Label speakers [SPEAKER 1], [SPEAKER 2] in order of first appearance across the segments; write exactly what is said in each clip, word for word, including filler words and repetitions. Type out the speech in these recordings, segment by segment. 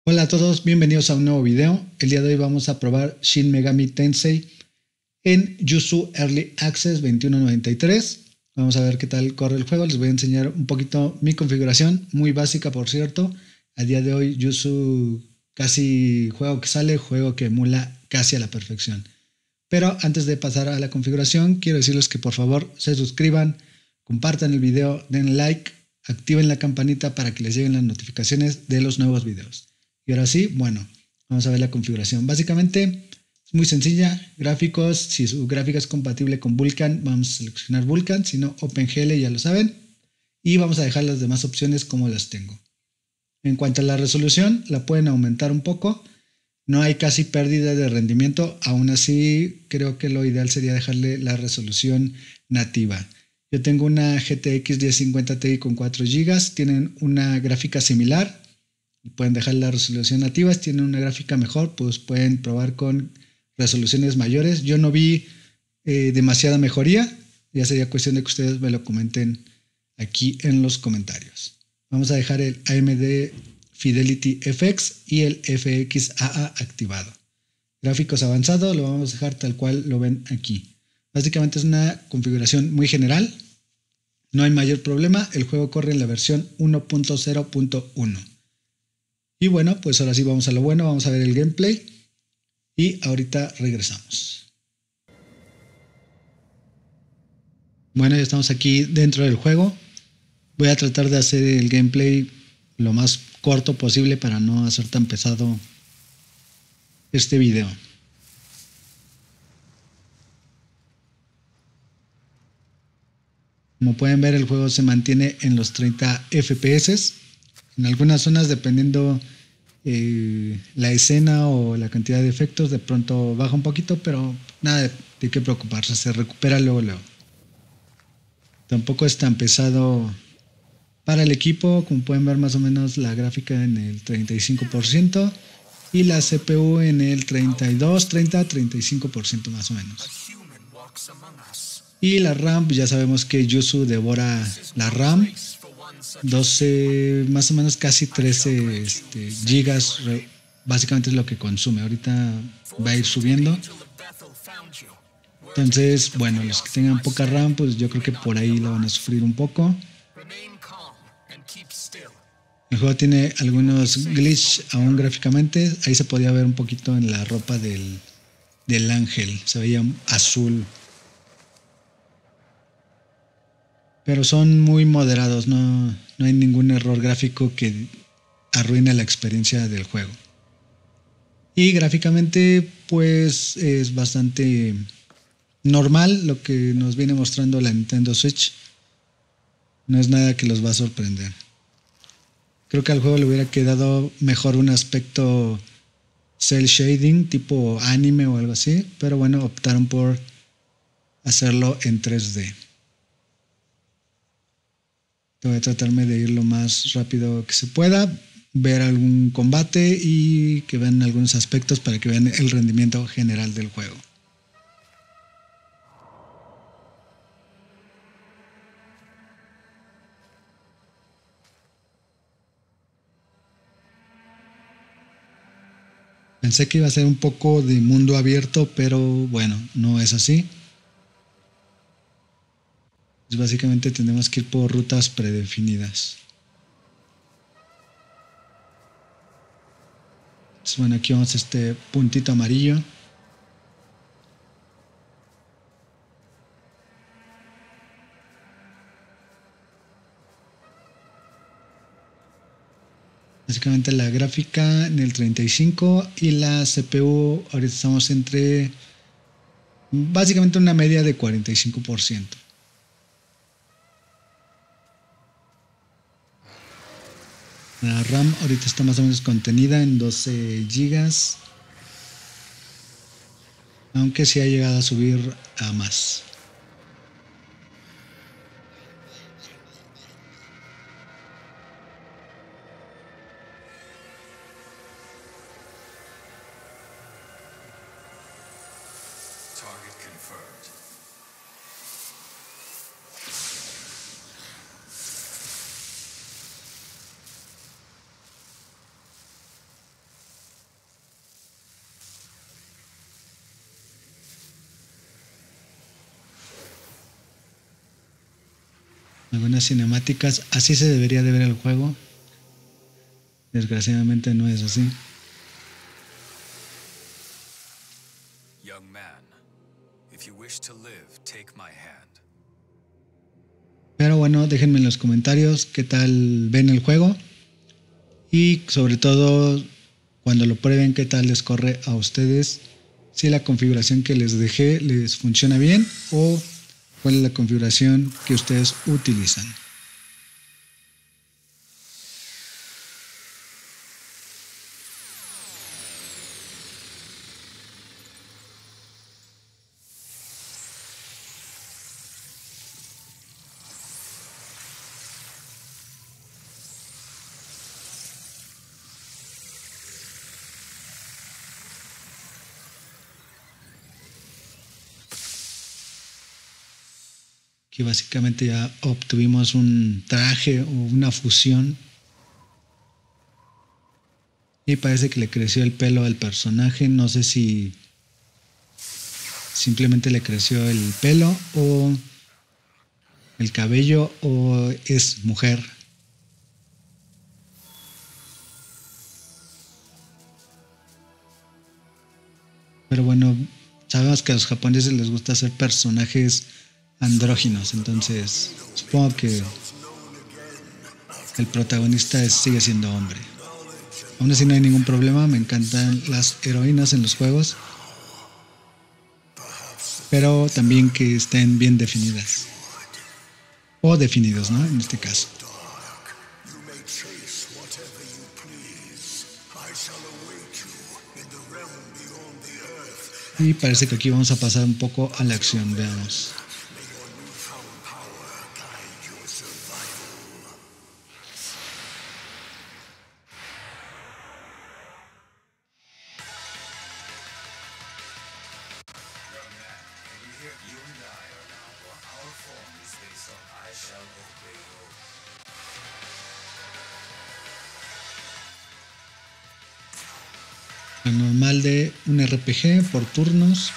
[SPEAKER 1] Hola a todos, bienvenidos a un nuevo video. El día de hoy vamos a probar Shin Megami Tensei en Yuzu Early Access veintiuno noventa y tres. Vamos a ver qué tal corre el juego. Les voy a enseñar un poquito mi configuración, muy básica por cierto. A día de hoy Yuzu casi juego que sale, juego que emula casi a la perfección. Pero antes de pasar a la configuración, quiero decirles que por favor se suscriban, compartan el video, den like, activen la campanita para que les lleguen las notificaciones de los nuevos videos. Y ahora sí, bueno, vamos a ver la configuración. Básicamente es muy sencilla. Gráficos, si su gráfica es compatible con Vulkan, vamos a seleccionar Vulkan, si no OpenGL, ya lo saben. Y vamos a dejar las demás opciones como las tengo. En cuanto a la resolución, la pueden aumentar un poco. No hay casi pérdida de rendimiento, aún así creo que lo ideal sería dejarle la resolución nativa. Yo tengo una G T X diez cincuenta Ti con cuatro gigas, tienen una gráfica similar y pueden dejar la resolución nativa. Si tienen una gráfica mejor, pues pueden probar con resoluciones mayores. Yo no vi eh, demasiada mejoría, ya sería cuestión de que ustedes me lo comenten aquí en los comentarios. Vamos a dejar el A M D Fidelity F X y el F X A A activado. Gráficos avanzados lo vamos a dejar tal cual lo ven aquí. Básicamente es una configuración muy general. No hay mayor problema. El juego corre en la versión uno punto cero punto uno. Y bueno, pues ahora sí vamos a lo bueno. Vamos a ver el gameplay. Y ahorita regresamos. Bueno, ya estamos aquí dentro del juego. Voy a tratar de hacer el gameplay lo más corto posible para no hacer tan pesado este video. Como pueden ver, el juego se mantiene en los treinta F P S. En algunas zonas, dependiendo eh, la escena o la cantidad de efectos, de pronto baja un poquito, pero nada de, de qué preocuparse, se recupera luego luego. Tampoco es tan pesado para el equipo. Como pueden ver, más o menos la gráfica en el treinta y cinco por ciento y la C P U en el treinta y dos, treinta, treinta y cinco por ciento más o menos. Y la RAM, ya sabemos que Yuzu devora la RAM, doce, más o menos casi trece este, gigas, básicamente es lo que consume. Ahorita va a ir subiendo. Entonces, bueno, los que tengan poca RAM, pues yo creo que por ahí la van a sufrir un poco. El juego tiene algunos glitches aún gráficamente. Ahí se podía ver un poquito en la ropa del, del ángel. Se veía azul. Pero son muy moderados. No, no hay ningún error gráfico que arruine la experiencia del juego. Y gráficamente pues es bastante normal lo que nos viene mostrando la Nintendo Switch. No es nada que los va a sorprender. Creo que al juego le hubiera quedado mejor un aspecto cel shading tipo anime o algo así, pero bueno, optaron por hacerlo en tres D. Voy a tratarme de ir lo más rápido que se pueda, ver algún combate y que vean algunos aspectos para que vean el rendimiento general del juego. Pensé que iba a ser un poco de mundo abierto, pero bueno, no es así. Pues básicamente tenemos que ir por rutas predefinidas. Entonces, bueno, aquí vamos a este puntito amarillo. Básicamente la gráfica en el treinta y cinco y la C P U ahorita estamos entre básicamente una media de cuarenta y cinco por ciento. La RAM ahorita está más o menos contenida en doce gigas, aunque sí ha llegado a subir a más.
[SPEAKER 2] Target confirmed.
[SPEAKER 1] algunas cinemáticas. Así se debería de ver el juego. Desgraciadamente no es así.
[SPEAKER 2] Young man, if you wish to live, take my hand.
[SPEAKER 1] Pero bueno, déjenme en los comentarios qué tal ven el juego. Y sobre todo, cuando lo prueben, qué tal les corre a ustedes. Si la configuración que les dejé les funciona bien o cuál es la configuración que ustedes utilizan. Aquí básicamente ya obtuvimos un traje o una fusión. Y parece que le creció el pelo al personaje. No sé si simplemente le creció el pelo o el cabello o es mujer. Pero bueno, sabemos que a los japoneses les gusta hacer personajes andróginos, entonces supongo que el protagonista es, sigue siendo hombre. Aún así no hay ningún problema, me encantan las heroínas en los juegos, pero también que estén bien definidas. O definidos, ¿no? En este caso. Y parece que aquí vamos a pasar un poco a la acción, veamos. Lo normal de un R P G por turnos.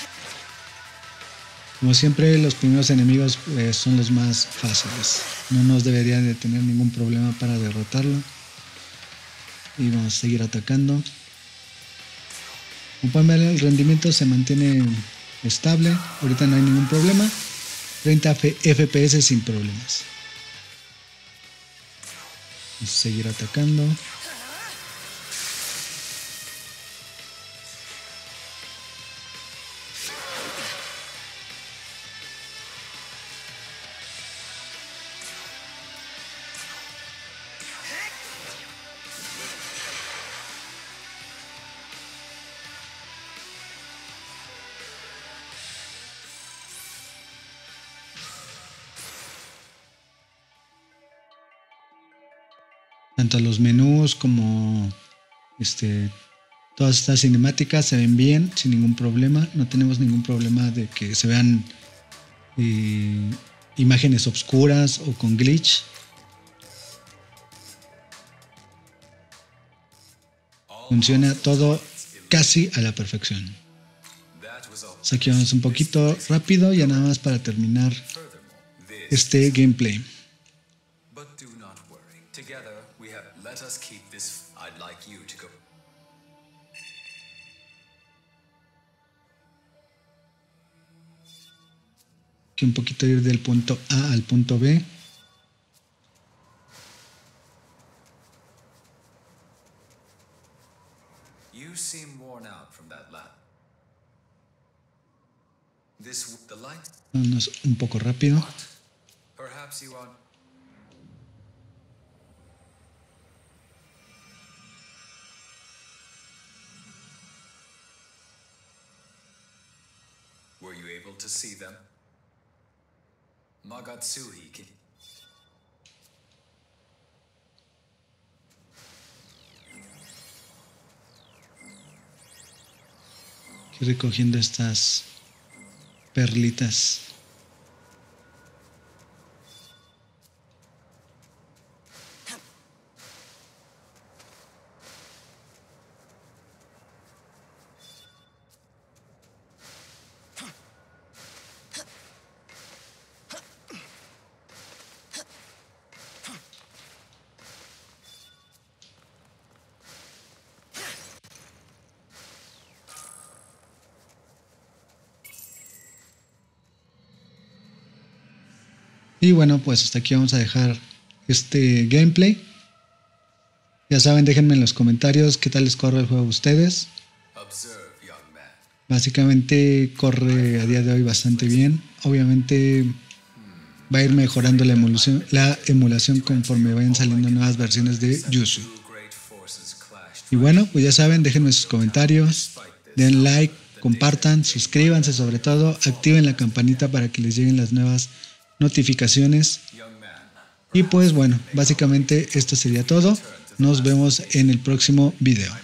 [SPEAKER 1] Como siempre, los primeros enemigos eh, son los más fáciles. No nos deberían de tener ningún problema para derrotarlo. Y vamos a seguir atacando. Como pueden ver, el rendimiento se mantiene estable. Ahorita no hay ningún problema. treinta F P S sin problemas. Vamos a seguir atacando. Tanto los menús como este, todas estas cinemáticas se ven bien, sin ningún problema. No tenemos ningún problema de que se vean eh, imágenes obscuras o con glitch. Funciona todo casi a la perfección. Pues aquí vamos un poquito rápido, ya nada más para terminar este gameplay. Aquí un poquito ir del punto A al punto B.
[SPEAKER 2] You seem worn out from that lap. This the light.
[SPEAKER 1] Vámonos un poco rápido.
[SPEAKER 2] What? Perhaps you are. Were you able to see them? Magatsuhi can...
[SPEAKER 1] Aquí recogiendo estas perlitas. Y bueno, pues hasta aquí vamos a dejar este gameplay. Ya saben, déjenme en los comentarios qué tal les corre el juego a ustedes. Básicamente corre a día de hoy bastante bien. Obviamente va a ir mejorando la emulación, la emulación conforme vayan saliendo nuevas versiones de Yuzu. Y bueno, pues ya saben, déjenme sus comentarios, den like, compartan, suscríbanse, sobre todo activen la campanita para que les lleguen las nuevas notificaciones. Y pues bueno, básicamente esto sería todo. Nos vemos en el próximo video.